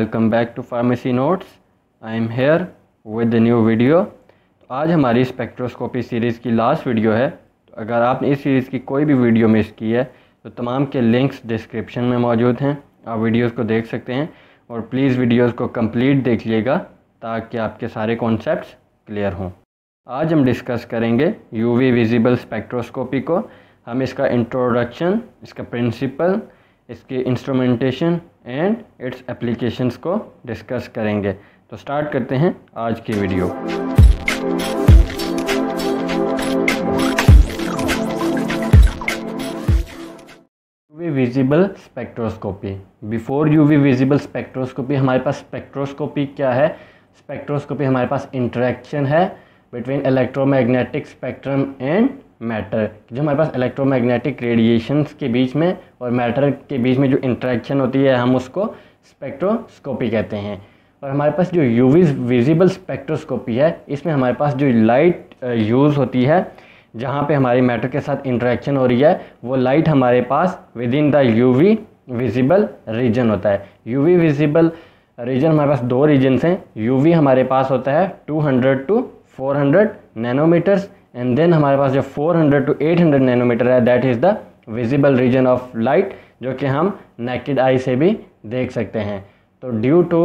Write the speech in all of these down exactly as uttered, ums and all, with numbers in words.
Welcome back to pharmacy notes. I am here with the new video. तो आज हमारी spectroscopy series की last video है। तो अगर आपने इस सीरीज़ की कोई भी वीडियो मिस की है तो तमाम के लिंक्स डिस्क्रिप्शन में मौजूद हैं, आप वीडियोस को देख सकते हैं। और प्लीज़ वीडियोस को कंप्लीट देखिएगा ताकि आपके सारे कॉन्सेप्ट्स क्लियर हों। आज हम डिस्कस करेंगे यूवी विजिबल स्पेक्ट्रोस्कोपी को। हम इसका इंट्रोडक्शन, इसका प्रिंसिपल, इसकी इंस्ट्रूमेंटेशन एंड इट्स एप्लीकेशंस को डिस्कस करेंगे। तो स्टार्ट करते हैं आज की video. UV visible spectroscopy. Before UV visible spectroscopy हमारे पास स्पेक्ट्रोस्कोपी क्या है? स्पेक्ट्रोस्कोपी हमारे पास इंटरेक्शन है between electromagnetic spectrum and matter. जो हमारे पास इलेक्ट्रोमैग्नेटिक रेडिएशंस के बीच में और मैटर के बीच में जो इंटरेक्शन होती है हम उसको स्पेक्ट्रोस्कोपी कहते हैं। और हमारे पास जो यूवी विजिबल स्पेक्ट्रोस्कोपी है इसमें हमारे पास जो लाइट यूज़ होती है, जहाँ पे हमारी मैटर के साथ इंटरेक्शन हो रही है, वो लाइट हमारे पास within the UV visible region होता है। यूवी विजिबल रीजन हमारे पास दो रीजन्स हैं। यूवी हमारे पास होता है two hundred to four hundred nanometers and then हमारे पास जो four hundred to eight hundred nanometer है that is the visible region of light, जो कि हम नेकेड आई से भी देख सकते हैं। तो due to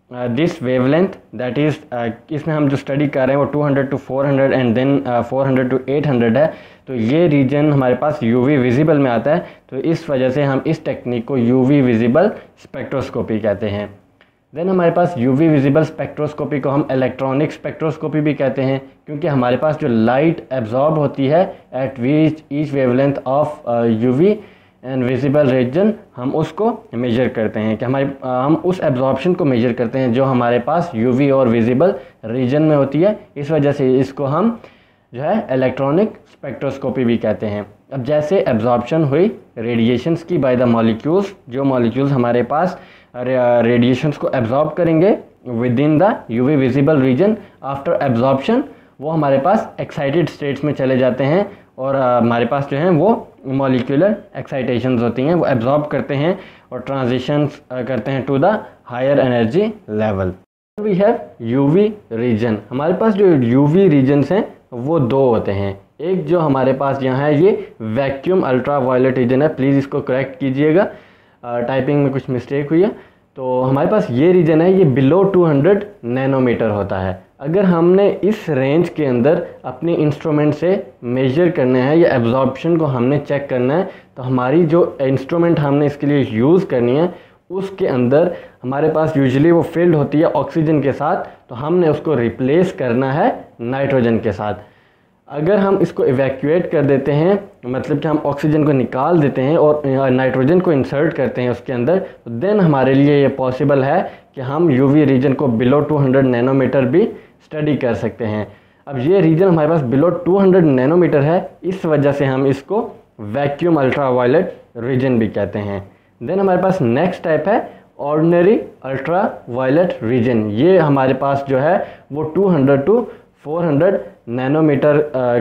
this wavelength that is, इसमें हम जो स्टडी कर रहे हैं वो two hundred to four hundred and then four hundred to eight hundred है। तो ये रीजन हमारे पास यूवी विजिबल में आता है। तो इस वजह से हम इस टेक्निक को यूवी विजिबल स्पेक्ट्रोस्कोपी कहते हैं। देन हमारे पास यूवी विजिबल स्पेक्ट्रोस्कोपी को हम इलेक्ट्रॉनिक स्पेक्ट्रोस्कोपी भी कहते हैं, क्योंकि हमारे पास जो लाइट एब्जॉर्ब होती है at which each wavelength of UV and visible region, हम उसको मेजर करते हैं कि हमारे uh, हम उस एब्जॉर्प्शन को मेजर करते हैं जो हमारे पास यूवी और विजिबल रीजन में होती है। इस वजह से इसको हम जो है इलेक्ट्रॉनिक स्पेक्ट्रोस्कोपी भी कहते हैं। अब जैसे एब्जॉर्प्शन हुई रेडिएशंस की बाय द मॉलिक्यूल्स, जो मॉलिक्यूल्स हमारे पास रेडिएशंस को एब्जॉर्ब करेंगे within the UV visible region, after absorption वो हमारे पास एक्साइटेड स्टेट्स में चले जाते हैं और हमारे पास जो हैं वो मॉलिक्यूलर एक्साइटेशंस होती हैं, वो एब्जॉर्ब करते हैं और ट्रांजिशंस करते हैं to the higher energy level. We have UV region. हमारे पास जो यूवी रीजन्स हैं वो दो होते हैं। एक जो हमारे पास यहाँ है ये वैक्यूम अल्ट्रा वायलेट रीजन है। प्लीज़ इसको करेक्ट कीजिएगा, टाइपिंग में कुछ मिस्टेक हुई है। तो हमारे पास ये रीजन है, ये बिलो टू हंड्रेड नैनोमीटर होता है। अगर हमने इस रेंज के अंदर अपने इंस्ट्रूमेंट से मेजर करना है या एब्जॉर्प्शन को हमने चेक करना है, तो हमारी जो इंस्ट्रूमेंट हमने इसके लिए यूज़ करनी है उसके अंदर हमारे पास यूजुअली वो फिल्ड होती है ऑक्सीजन के साथ, तो हमने उसको रिप्लेस करना है नाइट्रोजन के साथ। अगर हम इसको इवैक्यूएट कर देते हैं, मतलब कि हम ऑक्सीजन को निकाल देते हैं और नाइट्रोजन को इंसर्ट करते हैं उसके अंदर, तो देन हमारे लिए ये पॉसिबल है कि हम यूवी रीजन को बिलो टू हंड्रेड नैनोमीटर भी स्टडी कर सकते हैं। अब ये रीजन हमारे पास बिलो टू हंड्रेड नैनोमीटर है, इस वजह से हम इसको वैक्यूम अल्ट्रा वायलेट रीजन भी कहते हैं। देन हमारे पास नेक्स्ट टाइप है ऑर्डिनरी अल्ट्रा वायलेट रीजन। ये हमारे पास जो है वो two hundred to four hundred nanometer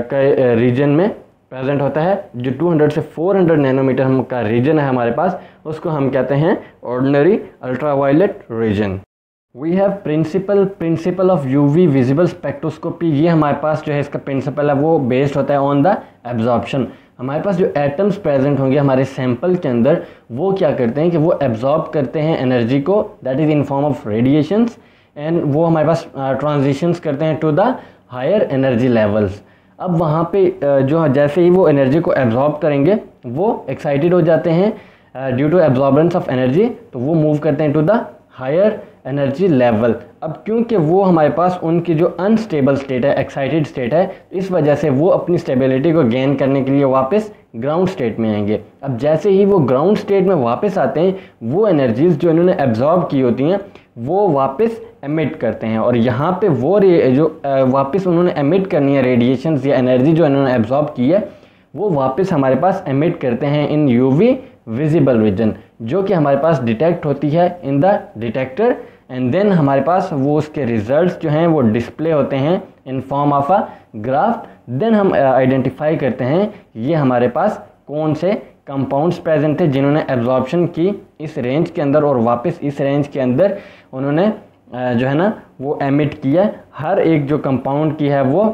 का रीजन में प्रेजेंट होता है। जो टू हंड्रेड से फोर हंड्रेड नैनोमीटर हम का रीजन है हमारे पास, उसको हम कहते हैं ordinary ultra violet region. We have principle principle of UV visible spectroscopy. ये हमारे पास जो है इसका प्रिंसिपल है वो बेस्ड होता है ऑन द एब्जॉर्प्शन। हमारे पास जो एटम्स प्रेजेंट होंगे हमारे सैंपल के अंदर, वो क्या करते हैं कि वो एब्जॉर्ब करते हैं एनर्जी को, that is in form of radiations, and वो हमारे पास ट्रांजिशंस करते हैं to the higher energy levels. अब वहाँ पे जो जैसे ही वो एनर्जी को एब्जॉर्ब करेंगे वो एक्साइटेड हो जाते हैं due to absorbance of energy, तो वो मूव करते हैं to the higher energy level. अब क्योंकि वो हमारे पास उनकी जो अनस्टेबल स्टेट है, एक्साइटेड स्टेट है, इस वजह से वो अपनी स्टेबिलिटी को गेन करने के लिए वापस ग्राउंड स्टेट में आएंगे। अब जैसे ही वो ग्राउंड स्टेट में वापस आते हैं, वो एनर्जीज जो इन्होंने एब्जॉर्ब की होती हैं वो वापस एमिट करते हैं, और यहाँ पे वो जो वापस उन्होंने एमिट करनी है रेडिएशंस या एनर्जी जो इन्होंने एब्जॉर्ब की है, वो वापस हमारे पास एमिट करते हैं इन यूवी विजिबल रीजन, जो कि हमारे पास डिटेक्ट होती है in the detector, and then हमारे पास वो उसके रिजल्ट्स जो हैं वो डिस्प्ले होते हैं in form of a graph. Then हम आइडेंटिफाई करते हैं ये हमारे पास कौन से कंपाउंड्स प्रेजेंट थे जिन्होंने एब्जॉर्प्शन की इस रेंज के अंदर और वापस इस रेंज के अंदर उन्होंने जो है ना वो एमिट किया। हर एक जो कंपाउंड की है वो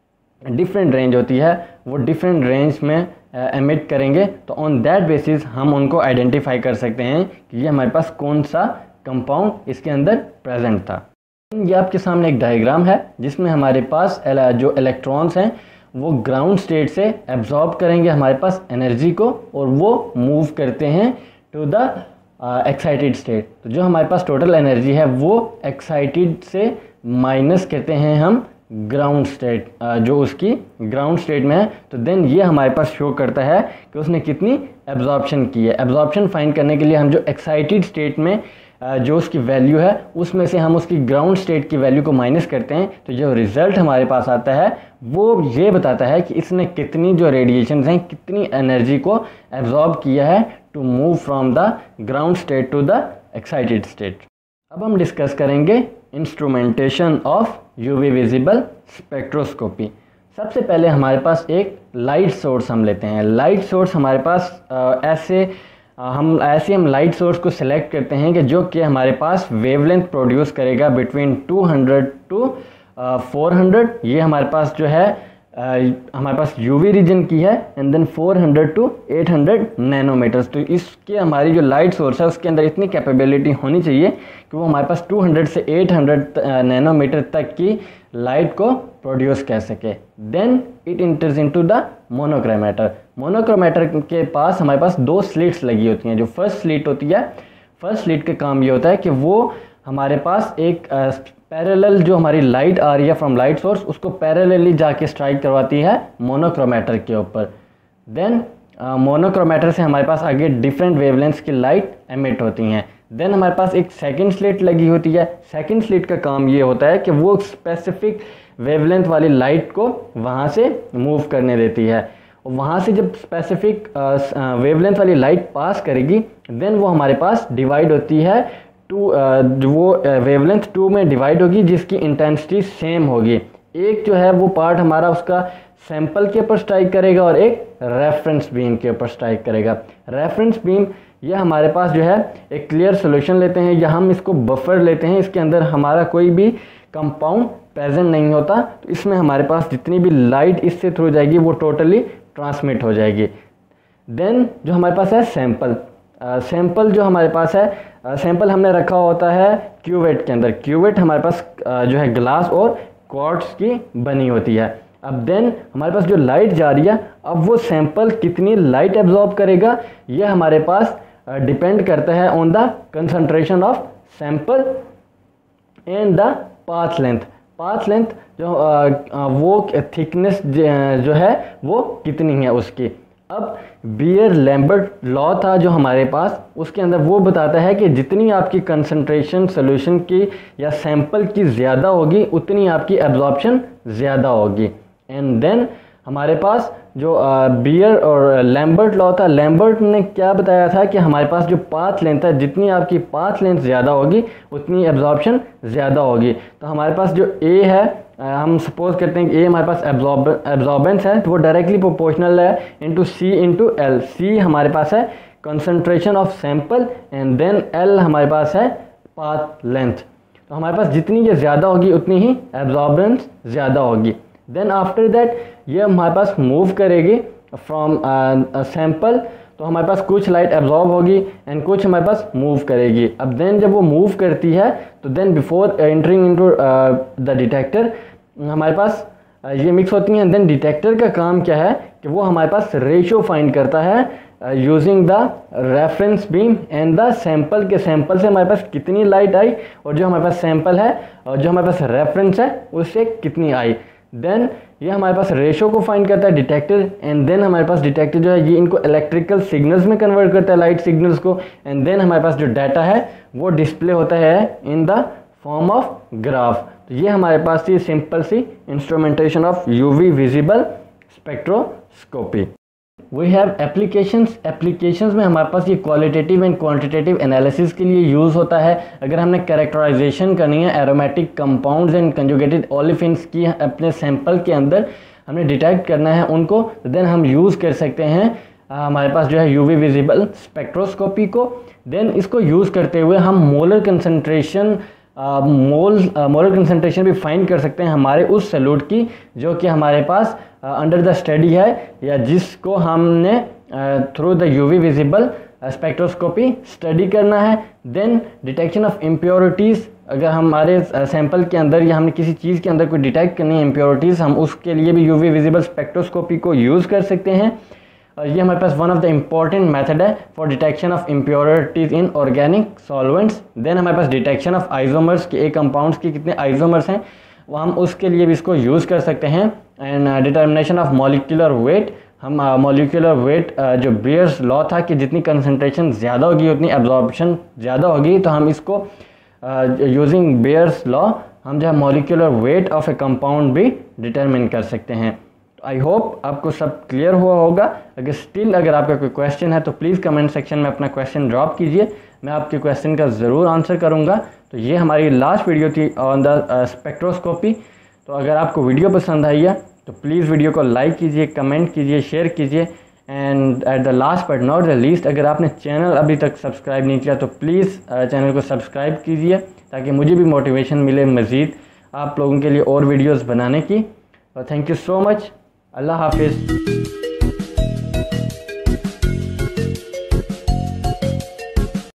डिफरेंट रेंज होती है, वो डिफरेंट रेंज में एमिट करेंगे, तो ऑन दैट बेसिस हम उनको आइडेंटिफाई कर सकते हैं कि ये हमारे पास कौन सा कंपाउंड इसके अंदर प्रेजेंट था। ये आपके सामने एक डायग्राम है जिसमें हमारे पास जो इलेक्ट्रॉन्स हैं वो ग्राउंड स्टेट से एब्जॉर्ब करेंगे हमारे पास एनर्जी को और वो मूव करते हैं टू द एक्साइटेड स्टेट। तो जो हमारे पास टोटल एनर्जी है वो एक्साइटेड से माइनस करते हैं हम ग्राउंड स्टेट, जो उसकी ग्राउंड स्टेट में है, तो देन ये हमारे पास शो करता है कि उसने कितनी एब्जॉर्प्शन की है। एब्जॉर्प्शन फाइंड करने के लिए हम जो एक्साइटेड स्टेट में जो उसकी वैल्यू है उसमें से हम उसकी ग्राउंड स्टेट की वैल्यू को माइनस करते हैं, तो जो रिज़ल्ट हमारे पास आता है वो ये बताता है कि इसने कितनी जो रेडिएशंस हैं, कितनी एनर्जी को एब्जॉर्ब किया है to move from the ground state to the excited state. अब हम डिस्कस करेंगे instrumentation of UV visible spectroscopy. सबसे पहले हमारे पास एक लाइट सोर्स हम लेते हैं। लाइट सोर्स हमारे पास आ, ऐसे आ, हम ऐसे हम लाइट सोर्स को सिलेक्ट करते हैं कि जो कि हमारे पास वेवलेंथ प्रोड्यूस करेगा between two hundred to four hundred. ये हमारे पास जो है आ, हमारे पास यूवी रीजन की है and then four hundred to eight hundred nanometers. तो इसके हमारी जो लाइट सोर्स है उसके अंदर इतनी कैपेबिलिटी होनी चाहिए कि वो हमारे पास टू हंड्रेड से एट हंड्रेड नैनोमीटर तक की लाइट को प्रोड्यूस कर सके। Then it enters into the monochromator. Monochromator के पास हमारे पास दो स्लिट्स लगी होती हैं। जो फर्स्ट स्लिट होती है, फर्स्ट स्लिट का काम ये होता है कि वो हमारे पास एक पैरेलल जो हमारी लाइट आ रही है फ्रॉम लाइट सोर्स उसको पैरेलली जाके स्ट्राइक करवाती है मोनोक्रोमेटर के ऊपर। देन मोनोक्रोमेटर से हमारे पास आगे डिफरेंट वेवलेंथ्स की लाइट एमिट होती हैं। देन हमारे पास एक सेकंड स्लिट लगी होती है। सेकंड स्लिट का काम ये होता है कि वो स्पेसिफिक वेवलेंथ वाली लाइट को वहाँ से मूव करने देती है। और वहाँ से जब स्पेसिफिक वेवलेंथ वाली लाइट पास करेगी देन वो हमारे पास डिवाइड होती है टू, जो वो वेवलेंथ टू में डिवाइड होगी जिसकी इंटेंसिटी सेम होगी। एक जो है वो पार्ट हमारा उसका सैंपल के ऊपर स्ट्राइक करेगा और एक रेफरेंस बीम के ऊपर स्ट्राइक करेगा। रेफरेंस बीम यह हमारे पास जो है एक क्लियर सॉल्यूशन लेते हैं या हम इसको बफर लेते हैं, इसके अंदर हमारा कोई भी कंपाउंड प्रेजेंट नहीं होता, तो इसमें हमारे पास जितनी भी लाइट इससे थ्रू जाएगी वो टोटली ट्रांसमिट हो जाएगी। देन जो हमारे पास है सैंपल, सैंपल uh, जो हमारे पास है सैंपल uh, हमने रखा होता है क्यूवेट के अंदर। क्यूवेट हमारे पास uh, जो है ग्लास और क्वार्ट्ज की बनी होती है। अब देन हमारे पास जो लाइट जा रही है, अब वो सैंपल कितनी लाइट एब्जॉर्ब करेगा ये हमारे पास डिपेंड uh, करता है on the concentration of sample and the path length. Path length जो uh, uh, वो थिकनेस जो है वो कितनी है उसकी। अब बियर लैम्बर्ट लॉ था जो हमारे पास, उसके अंदर वो बताता है कि जितनी आपकी कंसंट्रेशन सॉल्यूशन की या सैंपल की ज़्यादा होगी उतनी आपकी एब्जॉर्प्शन ज़्यादा होगी। एंड देन हमारे पास जो बियर और लैम्बर्ट लॉ था, लैम्बर्ट ने क्या बताया था कि हमारे पास जो पाथ लेंथ है, जितनी आपकी पाथ लेंथ ज़्यादा होगी उतनी एब्जॉर्प्शन ज़्यादा होगी। तो हमारे पास जो ए है, हम सपोज करते हैं कि ए हमारे पास एब्जॉर्ब एब्जॉर्बेंस है तो वो डायरेक्टली प्रोपोर्शनल है into C into L. C हमारे पास है concentration of sample and then L हमारे पास है पाथ लेंथ। तो हमारे पास जितनी ये ज़्यादा होगी उतनी ही एब्जॉर्बेंस ज़्यादा होगी। देन आफ्टर दैट ये हमारे पास मूव करेगी फ्रॉम सैंपल, तो हमारे पास कुछ लाइट एब्जॉर्ब होगी एंड कुछ हमारे पास मूव करेगी। अब देन जब वो मूव करती है तो then before entering into the detector हमारे पास uh, ये मिक्स होती हैं। देन डिटेक्टर का काम क्या है कि वो हमारे पास रेशो फाइंड करता है using the reference beam and the sample के सैंपल से हमारे पास कितनी लाइट आई और जो हमारे पास सैंपल है और जो हमारे पास रेफरेंस है उससे कितनी आई। देन ये हमारे पास रेशो को फाइंड करता है डिटेक्टर एंड देन हमारे पास डिटेक्टर जो है ये इनको इलेक्ट्रिकल सिग्नल्स में कन्वर्ट करता है, लाइट सिग्नल्स को, एंड देन हमारे पास जो डाटा है वो डिस्प्ले होता है in the form of graph. तो ये हमारे पास थी सिंपल सी instrumentation of UV visible spectroscopy. We have applications. Applications में हमारे पास ये क्वालिटेटिव एंड क्वांटिटेटिव एनालिसिस के लिए यूज़ होता है। अगर हमने कैरेक्टराइजेशन करनी है aromatic compounds and conjugated olefins की अपने सैंपल के अंदर हमने डिटेक्ट करना है उनको, देन हम यूज़ कर सकते हैं हमारे पास जो है यूवी विजिबल स्पेक्ट्रोस्कोपी को, देन इसको यूज़ करते हुए हम molar concentration mole molar concentration भी फाइंड कर सकते हैं हमारे उस सॉल्यूट की जो कि हमारे पास अंडर द स्टडी है, या जिसको हमने through the UV visible spectroscopy study करना है। देन डिटेक्शन ऑफ इम्प्योरिटीज़, अगर हमारे सैंपल के अंदर या हमने किसी चीज़ के अंदर कोई डिटेक्ट करनी है इम्प्योरिटीज़, हम उसके लिए भी यूवी विजिबल स्पेक्ट्रोस्कोपी को यूज़ कर सकते हैं। और ये हमारे पास one of the important method है for detection of impurities in organic solvents. Then हमारे पास डिटेक्शन ऑफ आइसोमर्स के एक कंपाउंड्स के कितने आइसोमर्स हैं, वो हम उसके लिए भी इसको यूज़ कर सकते हैं। And determination of molecular weight, हम मॉलिक्यूलर uh, वेट uh, जो बेयर्स लॉ था कि जितनी कंसंट्रेशन ज़्यादा होगी उतनी एब्जॉर्प्शन ज़्यादा होगी, तो हम इसको यूजिंग बेयर्स लॉ हम जो है molecular weight of a compound भी डिटरमिन कर सकते हैं। आई होप आपको सब क्लियर हुआ होगा। अगर स्टिल अगर आपका कोई क्वेश्चन है तो प्लीज़ कमेंट सेक्शन में अपना क्वेश्चन ड्रॉप कीजिए, मैं आपके क्वेश्चन का ज़रूर आंसर करूँगा। तो ये हमारी लास्ट वीडियो थी ऑन द स्पेक्ट्रोस्कोपी। तो अगर आपको वीडियो पसंद आई है तो प्लीज़ वीडियो को लाइक कीजिए, कमेंट कीजिए, शेयर कीजिए। And at the last but not the least, अगर आपने चैनल अभी तक सब्सक्राइब नहीं किया तो प्लीज़ चैनल को सब्सक्राइब कीजिए ताकि मुझे भी मोटिवेशन मिले मज़ीद आप लोगों के लिए और वीडियोस बनाने की। Thank you so much. Allah हाफिज़।